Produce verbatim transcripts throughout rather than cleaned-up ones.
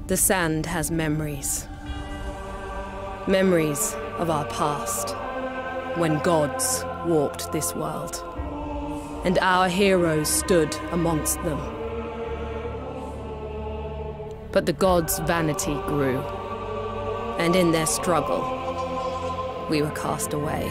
The sand has memories. Memories of our past, when gods walked this world, and our heroes stood amongst them. But the gods' vanity grew, and in their struggle, we were cast away.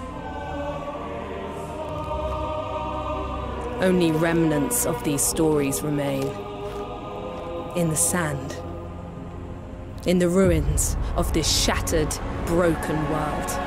Only remnants of these stories remain in the sand, in the ruins of this shattered, broken world.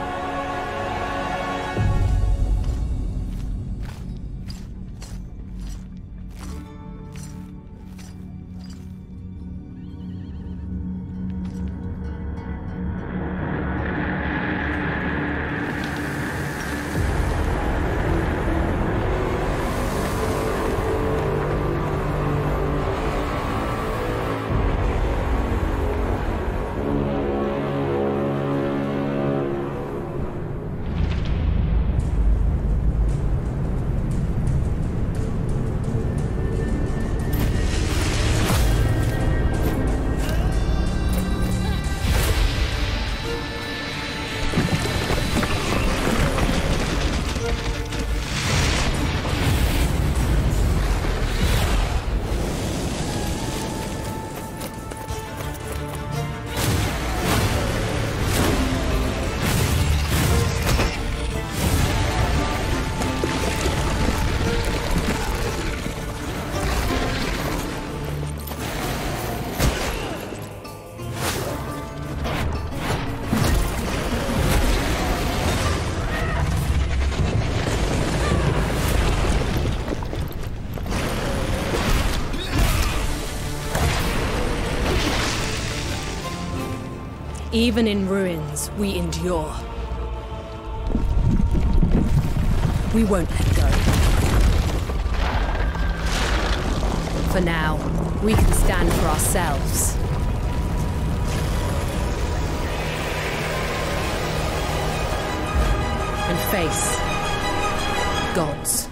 Even in ruins, we endure. We won't let go. For now, we can stand for ourselves. And face gods.